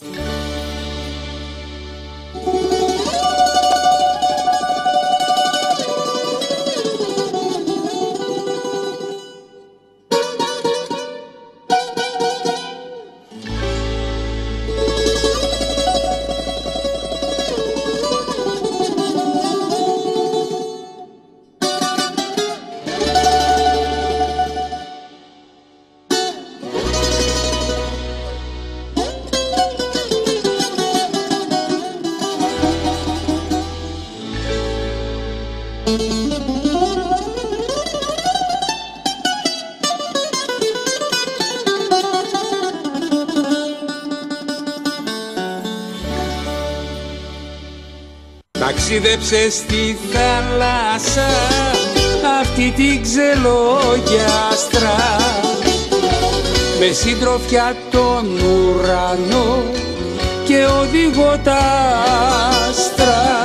Ταξίδεψε στη θάλασσα αυτή την ξελόγιαστρα, με σύντροφια τον ουρανό και οδηγό τα άστρα.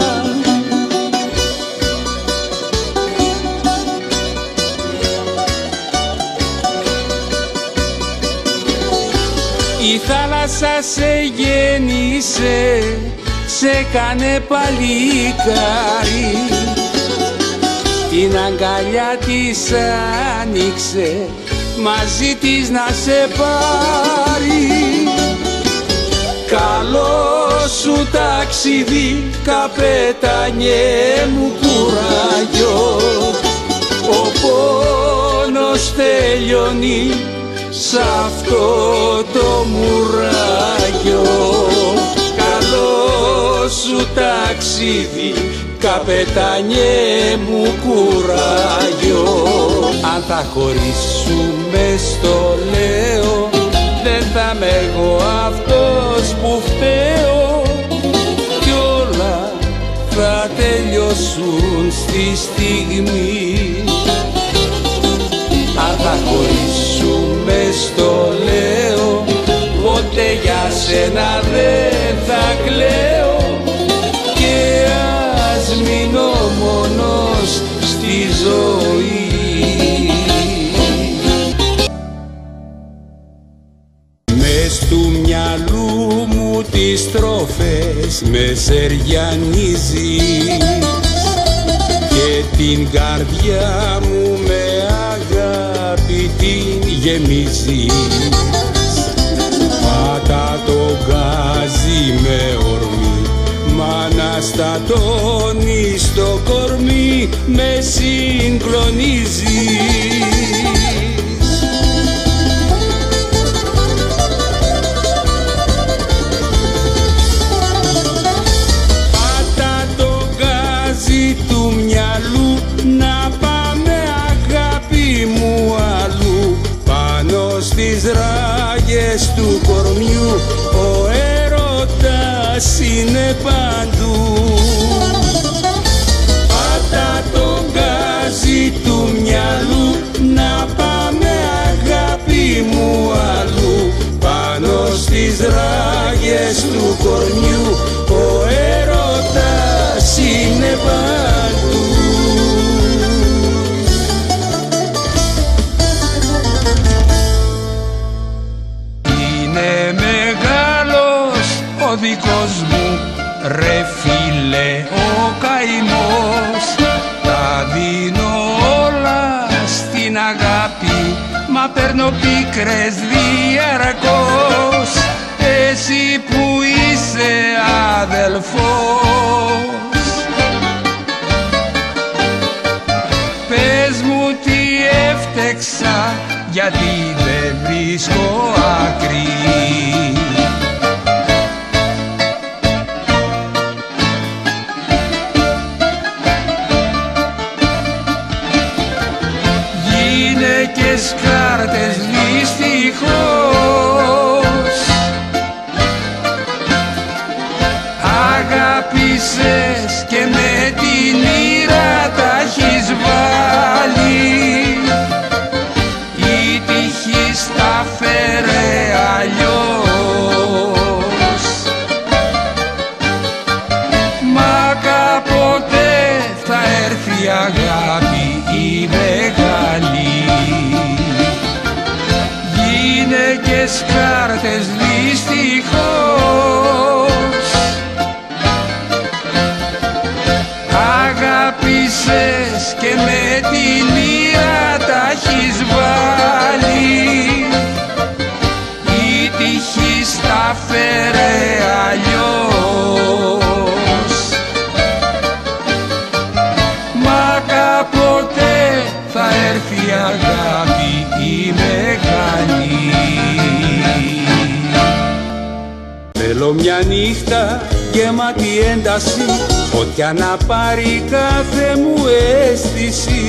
Η θάλασσα σε γέννησε, σε κάνε παλικάρι, την αγκαλιά της άνοιξε, μαζί της να σε πάρει. Καλό σου ταξίδι, καπετάνιε μου κουράγιο, ο πόνος τελειώνει σ' αυτό το μουράγιο. Καλό σου ταξίδι, καπετάνιε μου κουράγιο. Αν θα χωρίσουμε στο λέω, δεν θα είμαι εγώ αυτός που φταίω, κι όλα θα τελειώσουν στη στιγμή. Αν θα χωρίσουμε στο λέω, ποτέ για σένα δεν θα κλαίω, και ας μείνω μόνος στη ζωή. Μες του μυαλού μου τις στροφές με σεριανίζεις, και την καρδιά μου με αγάπη την γεμίζεις. Πάτα το γκάζι με ορμή, μ' αναστατώνει στο κορμί, με συγκλονίζεις. Πάτα το γκάζι του μυαλού, να πάμε αγάπη μου αλλού, πάνω στις ράγες του κορμιού, ο έρωτας είναι παντού. Πάτα το γκάζι του μυαλού, να πάμε αγάπη μου αλλού, πάνω στις ράγες του κορμιού, ο έρωτας είναι παντού. Ο δικός μου ρε φίλε ο καημός, τα δίνω όλα στην αγάπη, μα παίρνω πίκρες διαρκώς. Εσύ που είσαι αδελφός, πες μου τι έφτεξα, γιατί δεν βρίσκω άκρη. Γυναίκες κάρτες δυστυχώς, αγάπησες και με την μοίρα τα έχεις βάλει. Η τύχη στα φέρε αλλιώς, μα κάποτε θα έρθει η αγάπη η μεγάλη. Γυναίκες κάρτες δυστυχώς, η τύχη στα φέρε αλλιώς. Μα κάποτε θα έρθει η αγάπη η μεγάλη. Θέλω μια νύχτα γεμάτη ένταση, φωτιά να πάρει κάθε μου αίσθηση.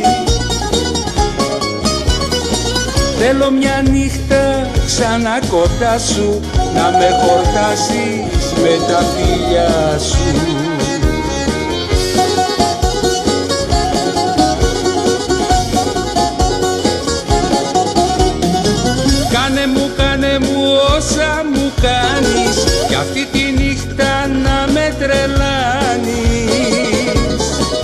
Θέλω μια νύχτα ξανά κοντά σου, να με χορτάσεις με τα φιλιά σου. Κάνε μου όσα μου κάνεις, κι αυτή τη νύχτα να με τρελάνεις.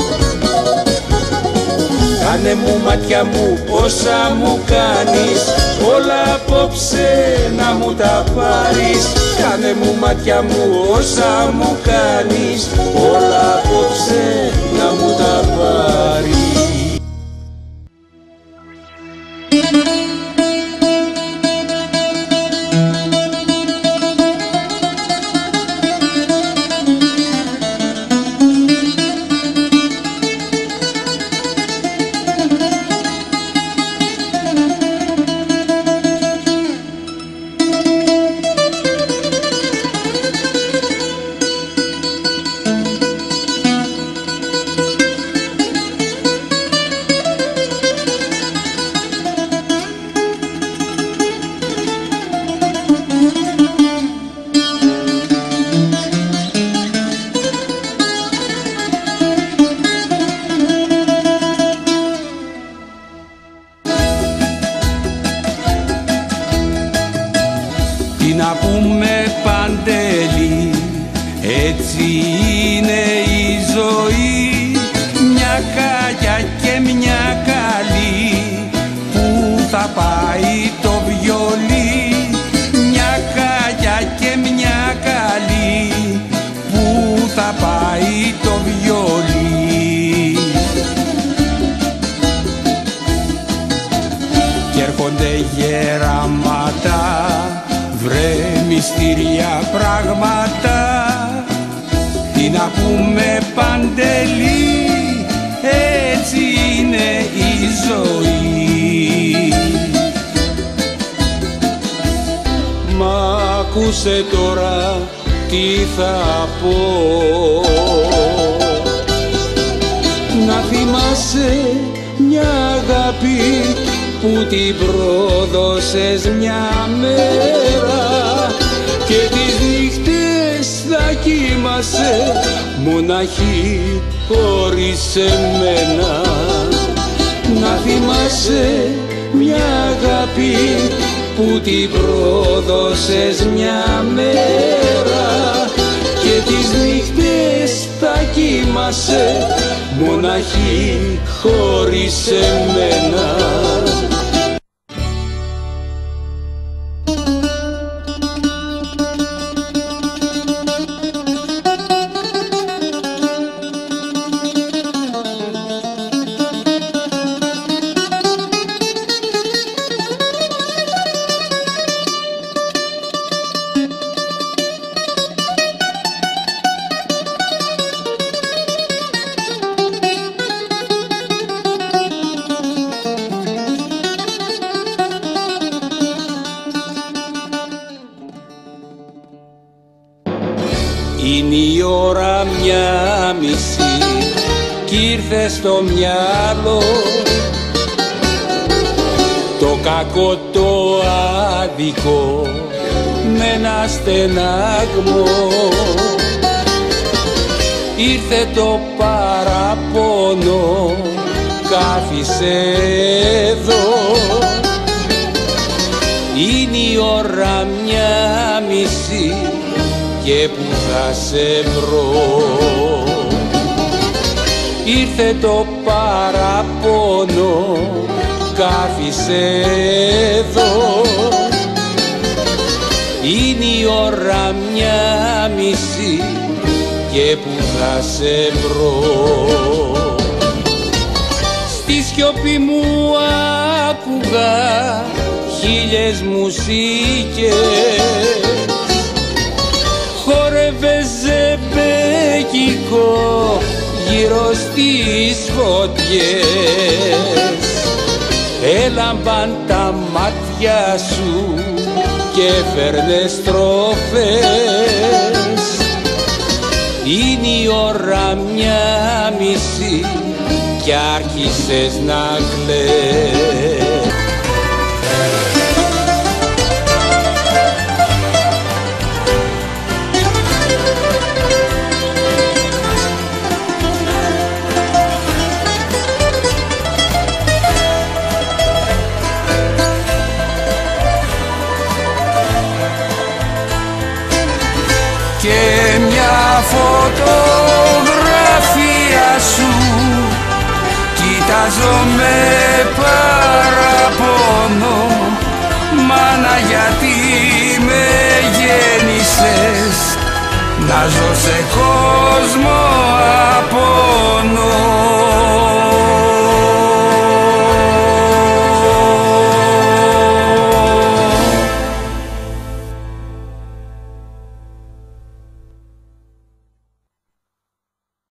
Κάνε μου μάτια μου όσα μου κάνεις, όλα απόψε να μου τα πάρεις. Κάνε μου μάτια μου όσα μου κάνεις, όλα απόψε να μου τα πάρεις. Τι να πούμε Παντέλη, έτσι είναι η ζωή. Μια κάγια και μια καλή, που θα πάει το βιολί. Μια κάγια και μια καλή, που θα πάει το βιολί. Κι έρχονται γεράματα, βρε μυστήρια πράγματα. Τι να πούμε Παντελή, έτσι είναι η ζωή. Μα ακούσε τώρα τι θα πω. Να θυμάσαι μια αγάπη που την πρόδωσες μια μέρα, και τις νύχτες θα κοιμάσαι μοναχή χωρίς εμένα. Να θυμάσαι μια αγάπη που την πρόδωσες μια μέρα, και τις νύχτες θα κοιμάσαι μοναχή χωρίς εμένα. Είναι η ώρα 1:30 κι ήρθε στο μυαλό το κακό το άδικο με ένα στεναγμό. Ήρθε το παραπονό, κάθισε εδώ. Είναι η ώρα 1:30 και που θα σε βρω. Ήρθε το παραπονό, κάθισε εδώ. Είναι η ώρα 1:30 και που θα σε βρω. Στη σιωπή μου άκουγα χίλιες μουσικές, χόρευε ζεμπέκικο γύρω στις φωτιές. Έλαμπαν τα μάτια σου και φέρνε στροφές. Είναι η ώρα 1:30 κι άρχισες να κλαις. Και μια φωτογραφία σου κοιτάζω με παραπονό. Μάνα, γιατί με γέννησες να ζω σε κόσμο απ' πόνο.